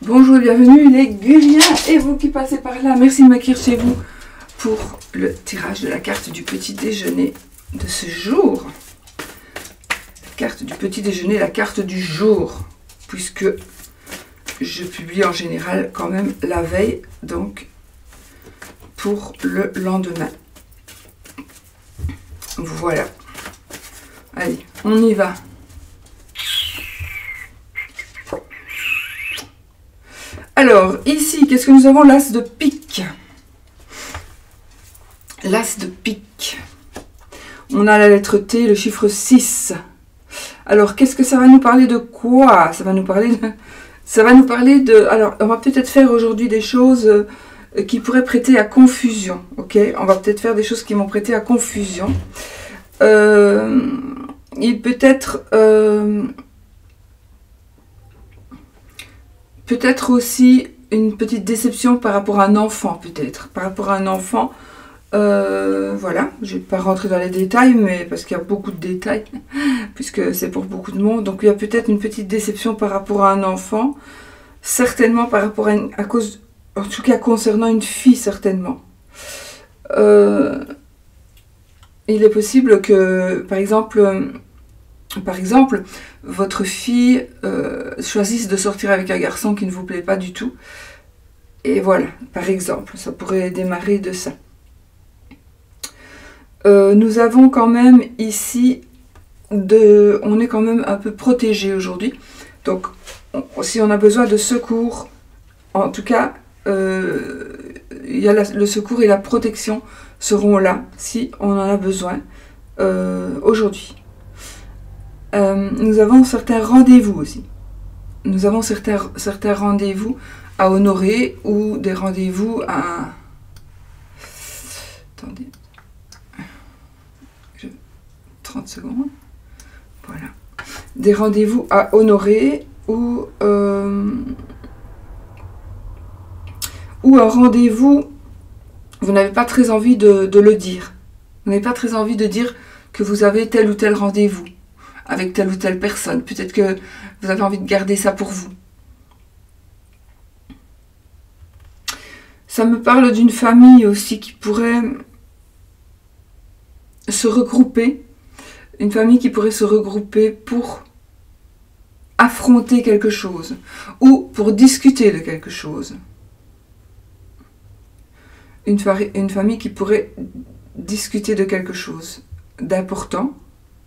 Bonjour et bienvenue les Guliens et vous qui passez par là, merci de m'accueillir chez vous pour le tirage de la carte du petit déjeuner de ce jour. La carte du petit déjeuner, la carte du jour, puisque je publie en général quand même la veille, donc pour le lendemain. Voilà. Allez, on y va. Alors, ici, qu'est-ce que nous avons? L'as de pique. L'as de pique. On a la lettre T, le chiffre 6. Alors, qu'est-ce que ça va nous parler de quoi? Ça va nous parler de... Alors, on va peut-être faire aujourd'hui des choses qui pourraient prêter à confusion. Ok? On va peut-être faire des choses qui vont prêter à confusion. Il peut être... peut-être aussi une petite déception par rapport à un enfant, peut-être. Par rapport à un enfant, voilà, je ne vais pas rentrer dans les détails, mais parce qu'il y a beaucoup de détails, puisque c'est pour beaucoup de monde. Donc il y a peut-être une petite déception par rapport à un enfant, certainement par rapport à cause, en tout cas concernant une fille, certainement. Il est possible que, par exemple, votre fille choisisse de sortir avec un garçon qui ne vous plaît pas du tout. Et voilà, par exemple, ça pourrait démarrer de ça. Nous avons quand même ici, on est quand même un peu protégé aujourd'hui. Donc, si on a besoin de secours, en tout cas, il y a le secours et la protection seront là, si on en a besoin aujourd'hui. Nous avons certains rendez-vous aussi. Nous avons certains rendez-vous à honorer ou des rendez-vous à... Attendez. 30 secondes. Voilà. Des rendez-vous à honorer ou un rendez-vous, vous n'avez pas très envie de le dire. Vous n'avez pas très envie de dire que vous avez tel ou tel rendez-vous avec telle ou telle personne. Peut-être que vous avez envie de garder ça pour vous. Ça me parle d'une famille aussi qui pourrait se regrouper. Une famille qui pourrait se regrouper pour affronter quelque chose ou pour discuter de quelque chose. Une famille qui pourrait discuter de quelque chose d'important.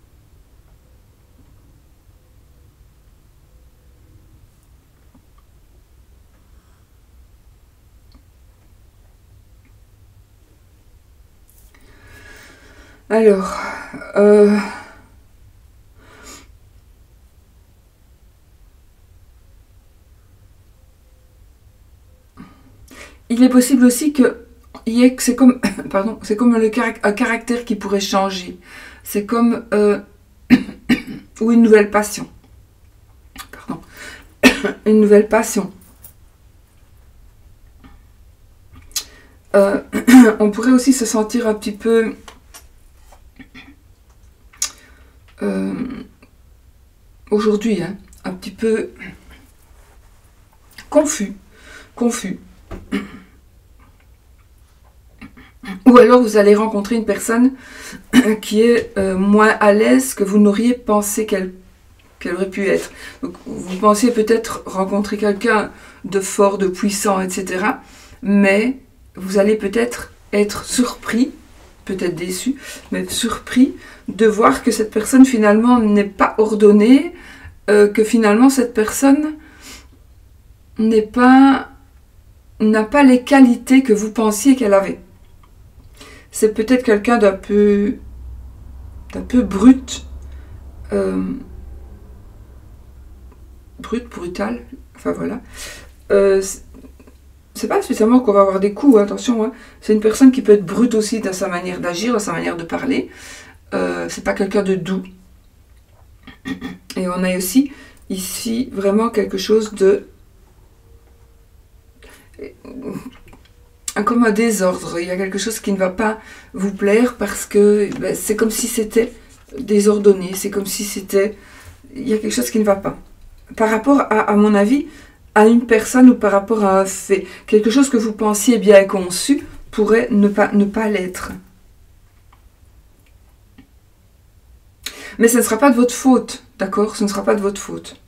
Alors, il est possible aussi que c'est comme, pardon, c'est comme un caractère qui pourrait changer. C'est comme ou une nouvelle passion. Pardon, une nouvelle passion. On pourrait aussi se sentir un petit peu aujourd'hui, hein, un petit peu confus. Ou alors vous allez rencontrer une personne qui est moins à l'aise que vous n'auriez pensé qu'elle aurait pu être. Donc, vous pensiez peut-être rencontrer quelqu'un de fort, de puissant, etc. Mais vous allez peut-être être surpris, peut-être déçu, mais surpris de voir que cette personne finalement n'est pas ordonnée, que finalement cette personne n'a pas les qualités que vous pensiez qu'elle avait. C'est peut-être quelqu'un d'un peu brut, brutal, enfin voilà. C'est pas spécialement qu'on va avoir des coups, attention, hein. C'est une personne qui peut être brute aussi dans sa manière d'agir, dans sa manière de parler. C'est pas quelqu'un de doux. Et on a aussi ici vraiment quelque chose de... comme un désordre. Il y a quelque chose qui ne va pas vous plaire parce que c'est comme si c'était désordonné. C'est comme si c'était... Il y a quelque chose qui ne va pas. Par rapport à mon avis, à une personne ou par rapport à un fait. Quelque chose que vous pensiez bien conçu pourrait ne pas l'être. Mais ce ne sera pas de votre faute, d'accord? Ce ne sera pas de votre faute.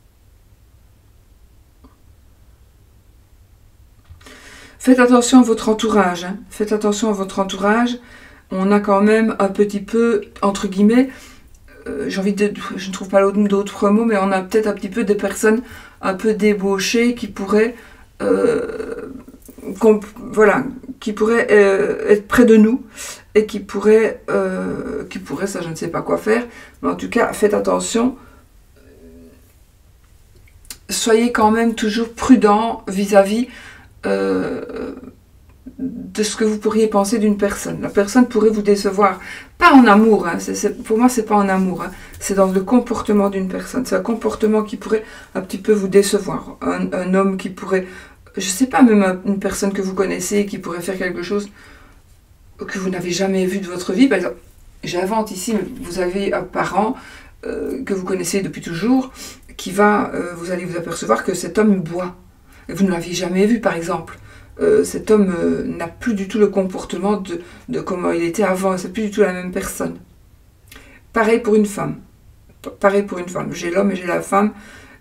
Faites attention à votre entourage. Hein. Faites attention à votre entourage. On a quand même un petit peu, entre guillemets, je ne trouve pas d'autres mots, mais on a peut-être un petit peu des personnes un peu débauchées qui pourraient, voilà, qui pourraient être près de nous et qui pourraient, ça je ne sais pas quoi faire, mais en tout cas, faites attention. Soyez quand même toujours prudent vis-à-vis de ce que vous pourriez penser d'une personne. La personne pourrait vous décevoir, pas en amour, hein, pour moi c'est pas en amour, hein, c'est dans le comportement d'une personne, c'est un comportement qui pourrait un petit peu vous décevoir, un homme qui pourrait, je sais pas, même une personne que vous connaissez qui pourrait faire quelque chose que vous n'avez jamais vu de votre vie. Par exemple, j'invente ici, mais vous avez un parent que vous connaissez depuis toujours, qui va, vous allez vous apercevoir que cet homme boit, et vous ne l'aviez jamais vu par exemple. Cet homme n'a plus du tout le comportement de comment il était avant, c'est plus du tout la même personne. Pareil pour une femme. Pareil pour une femme. J'ai l'homme et j'ai la femme.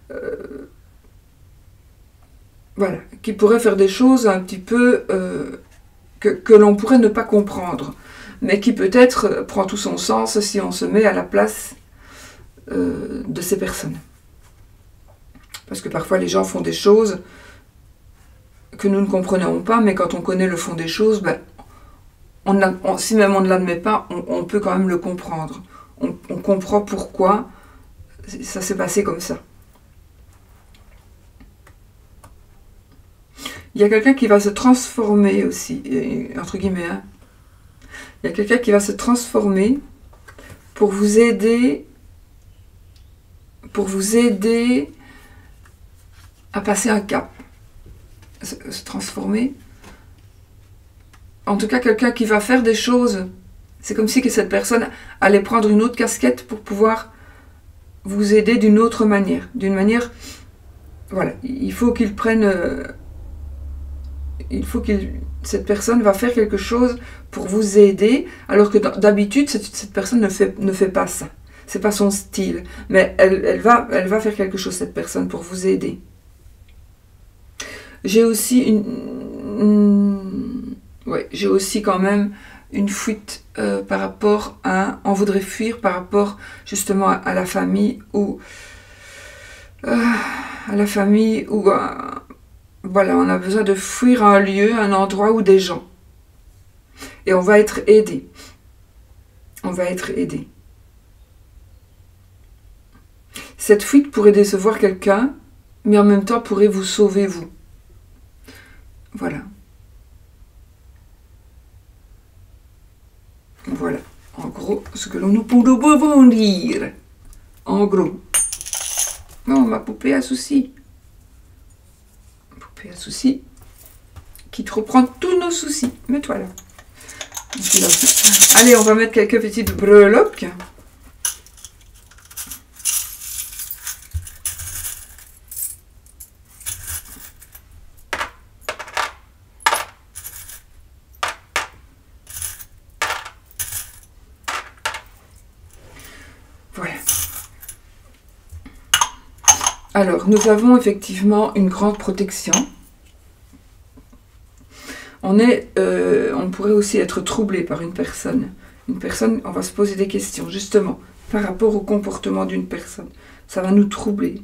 Voilà. Qui pourraient faire des choses un petit peu que l'on pourrait ne pas comprendre. Mais qui peut-être prend tout son sens si on se met à la place de ces personnes. Parce que parfois les gens font des choses que nous ne comprenons pas, mais quand on connaît le fond des choses, ben, si même on ne l'admet pas, on peut quand même le comprendre. On comprend pourquoi ça s'est passé comme ça. Il y a quelqu'un qui va se transformer aussi, entre guillemets. Hein. Il y a quelqu'un qui va se transformer pour vous aider à passer un cap. Se transformer. En tout cas, quelqu'un qui va faire des choses. C'est comme si que cette personne allait prendre une autre casquette pour pouvoir vous aider d'une autre manière. D'une manière, voilà, il faut qu'il prenne... cette personne va faire quelque chose pour vous aider, alors que d'habitude, cette personne ne fait pas ça. C'est pas son style. Mais elle va faire quelque chose, cette personne, pour vous aider. J'ai aussi j'ai aussi quand même une fuite par rapport à... On voudrait fuir par rapport justement à la famille ou... voilà, on a besoin de fuir un lieu, un endroit ou des gens. Et on va être aidé. On va être aidé. Cette fuite pourrait décevoir quelqu'un, mais en même temps pourrait vous sauver vous. Voilà. Voilà, en gros, ce que nous pouvons dire. En gros. Non, ma poupée à souci. Poupée à souci. Qui te reprend tous nos soucis. Mets-toi là. Allez, on va mettre quelques petites breloques. Voilà. Alors, nous avons effectivement une grande protection. On pourrait aussi être troublé par une personne. Une personne, on va se poser des questions, justement, par rapport au comportement d'une personne. Ça va nous troubler.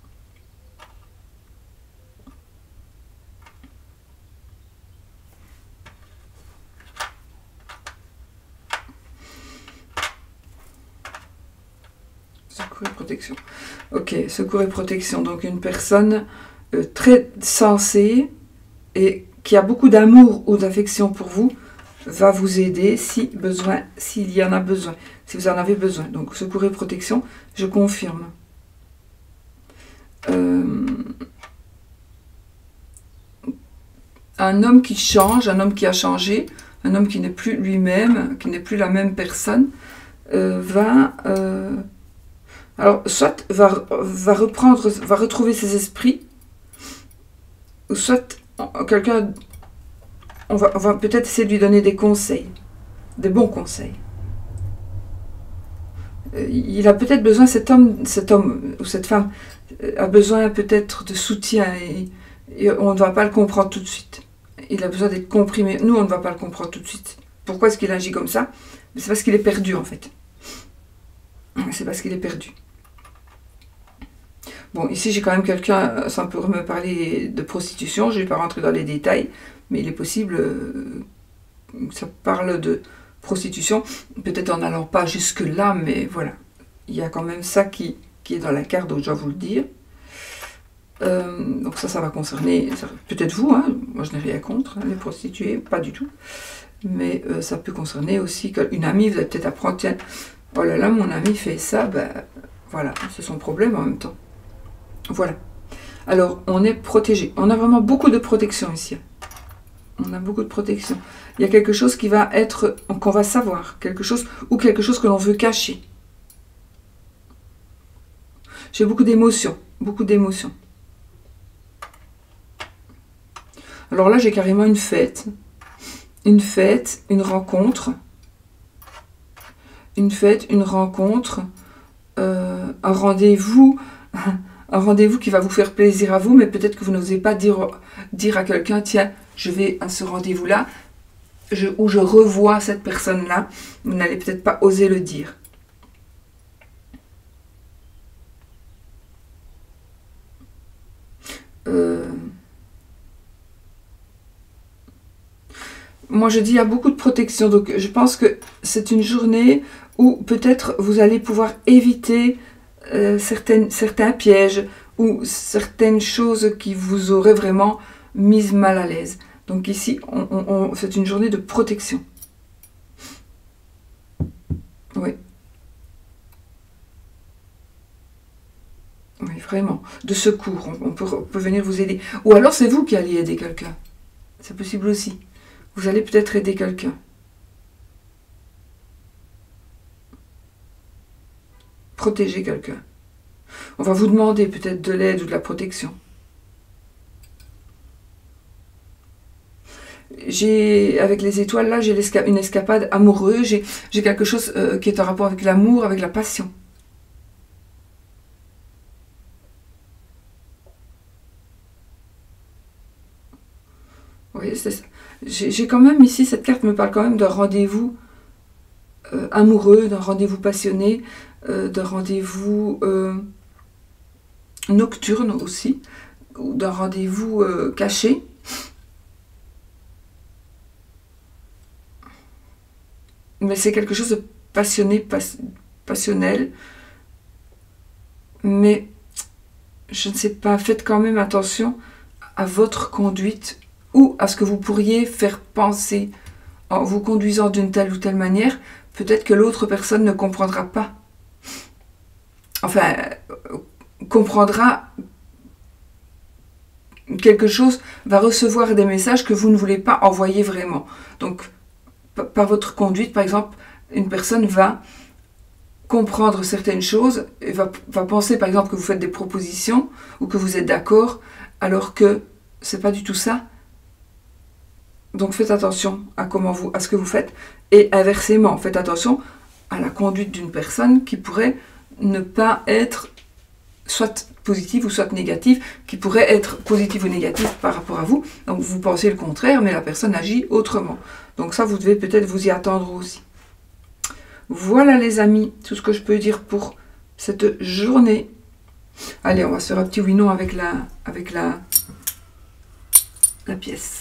Secours et protection. Ok, secours et protection. Donc une personne très sensée et qui a beaucoup d'amour ou d'affection pour vous, va vous aider si besoin, s'il y en a besoin, si vous en avez besoin. Donc secours et protection, je confirme. Un homme qui change, un homme qui a changé, un homme qui n'est plus lui-même, qui n'est plus la même personne, alors soit va retrouver ses esprits, soit quelqu'un, on va peut-être essayer de lui donner des conseils, des bons conseils. Il a peut-être besoin, cet homme ou cette femme a besoin peut-être de soutien et on ne va pas le comprendre tout de suite. Il a besoin d'être compris, mais nous on ne va pas le comprendre tout de suite. Pourquoi est-ce qu'il agit comme ça? C'est parce qu'il est perdu en fait. C'est parce qu'il est perdu. Bon, ici j'ai quand même quelqu'un, ça peut me parler de prostitution, je ne vais pas rentrer dans les détails, mais il est possible que ça parle de prostitution, peut-être en n'allant pas jusque-là, mais voilà. Il y a quand même ça qui est dans la carte, donc je dois vous le dire. Donc ça va concerner peut-être vous, hein, moi je n'ai rien contre, hein, les prostituées, pas du tout. Mais ça peut concerner aussi une amie, vous allez peut-être apprendre, tiens, oh là là, mon ami fait ça, ben voilà, c'est son problème en même temps. Voilà. Alors, on est protégé. On a vraiment beaucoup de protection ici. On a beaucoup de protection. Il y a quelque chose qui va être, qu'on va savoir, quelque chose que l'on veut cacher. J'ai beaucoup d'émotions, beaucoup d'émotions. Alors là, j'ai carrément une fête, une rencontre, un rendez-vous, un rendez-vous qui va vous faire plaisir à vous, mais peut-être que vous n'osez pas dire à quelqu'un, tiens, je vais à ce rendez-vous-là, où je revois cette personne-là, vous n'allez peut-être pas oser le dire. Moi, je dis, il y a beaucoup de protection, donc je pense que c'est une journée où peut-être vous allez pouvoir éviter certains pièges ou certaines choses qui vous auraient vraiment mise mal à l'aise. Donc ici, c'est une journée de protection. Oui. Oui, vraiment. De secours, on peut venir vous aider. Ou alors c'est vous qui allez aider quelqu'un. C'est possible aussi. Vous allez peut-être aider quelqu'un. Protéger quelqu'un. On va vous demander peut-être de l'aide ou de la protection. Avec les étoiles là, j'ai une escapade amoureuse, j'ai quelque chose qui est en rapport avec l'amour, avec la passion. Oui, c'est ça. J'ai quand même ici, cette carte me parle quand même d'un rendez-vous amoureux, d'un rendez-vous passionné, d'un rendez-vous nocturne aussi, ou d'un rendez-vous caché. Mais c'est quelque chose de passionné, passionnel. Mais je ne sais pas, faites quand même attention à votre conduite ou à ce que vous pourriez faire penser en vous conduisant d'une telle ou telle manière. Peut-être que l'autre personne ne comprendra pas. Enfin, comprendra quelque chose, va recevoir des messages que vous ne voulez pas envoyer vraiment. Donc, par votre conduite, par exemple, une personne va comprendre certaines choses et va penser, par exemple, que vous faites des propositions ou que vous êtes d'accord, alors que c'est pas du tout ça. Donc faites attention à ce que vous faites, et inversement, faites attention à la conduite d'une personne qui pourrait ne pas être soit positive ou soit négative, qui pourrait être positive ou négative par rapport à vous. Donc vous pensez le contraire, mais la personne agit autrement. Donc ça, vous devez peut-être vous y attendre aussi. Voilà les amis, tout ce que je peux dire pour cette journée. Allez, on va se faire un petit oui-non avec la pièce.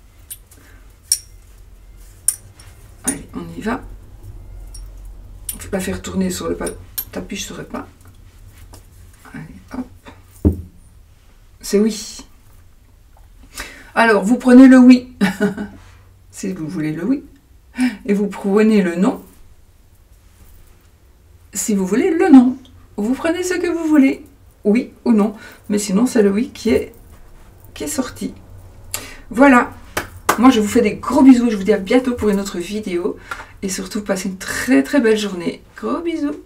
Allez, on y va. Je vais la faire tourner sur le tapis, je ne saurais pas. Allez, hop. C'est oui. Alors, vous prenez le oui, si vous voulez le oui, et vous prenez le non, si vous voulez le non. Vous prenez ce que vous voulez, oui ou non, mais sinon c'est le oui qui est sorti. Voilà. Moi, je vous fais des gros bisous et je vous dis à bientôt pour une autre vidéo. Et surtout, passez une très très belle journée. Gros bisous.